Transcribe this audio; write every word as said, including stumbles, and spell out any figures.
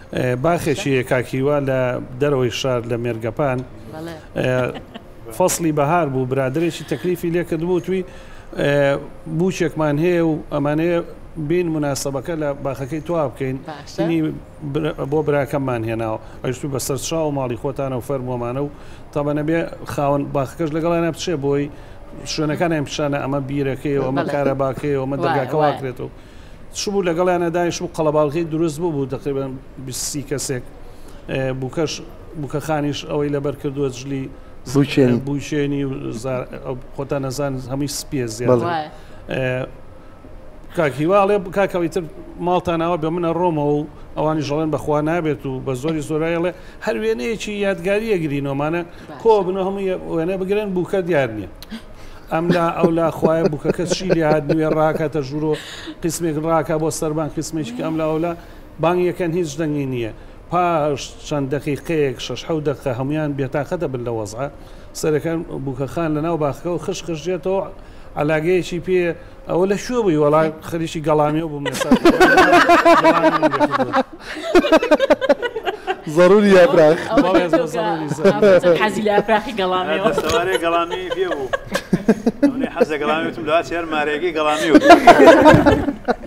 باخێکی کاکیوا لە دەرەوەی شار لە مێرگەپان فەسڵی بەهار بوو برادرێکی تەکلیفی لێ کردبوو توی بوچێکمان هەیە و ئەمانەیە بین مناسبەکە لە باخەکەی توا بکەین بۆ براکەممان هێناوە ئەشتو بەسەر شاو ماڵی خۆتانە و فەرمۆمانە و تابەنە بێ خاوەن باخەکەش لەگەڵانە بچێ بۆی شوێنەکانیان پیشانە ئەمە بیرەکەیەوە ئەمە کارەباکەیەوە ئەمە دەرگاکەواکرێتەوە شبوو لەگەڵیانە داش بوو قەڵەباڵغی دروست بوو بوو تقریبان بیست کەسێک بووکەش بووکەخانیش ئەوەی لەبەر کردووە جلی بووشێنی و خۆتان نەزان هەمووی سپێ زیاد کاکیواڵێ کاکەوەی تر ماڵتانەوە بێ منە ڕۆمەوە و ئەوانی ژەڵێن بەخوا نابێت و بە زۆری زۆرایڵێ هەر وێنەیەکی یادگاریە گرینۆمانە کۆ بنە هەموو وێنە بگرن بووکە دیار نییە ئەم لا ئەو لا خوایە بووکەکە چی لێ هات نوێ ڕاکاتە ژوورۆ قسمێک ڕاکە بۆ سەربان قسمێکی ئەم لاولا بانگیەکەن هیچ دەنگی نییە پاش چەند دقیقەیەک شەش حەوت دقیقە هەمویان بێتاقەتە بن لە وەزعە سەرەکان بووکەخان لەناو باخەکەەوە خش خشێتەوە علاگەیەکی پێ ئەوە لە شوێ بووی وەڵای خەریکی گەڵامی و بووم ضروري يا فراخ حەزی لە ئەفراخی گەڵامیەوە سەوارێ گەڵامی پێ بوو حەزە گەڵامی وتم لەوات هەر مارێکی گەڵامی و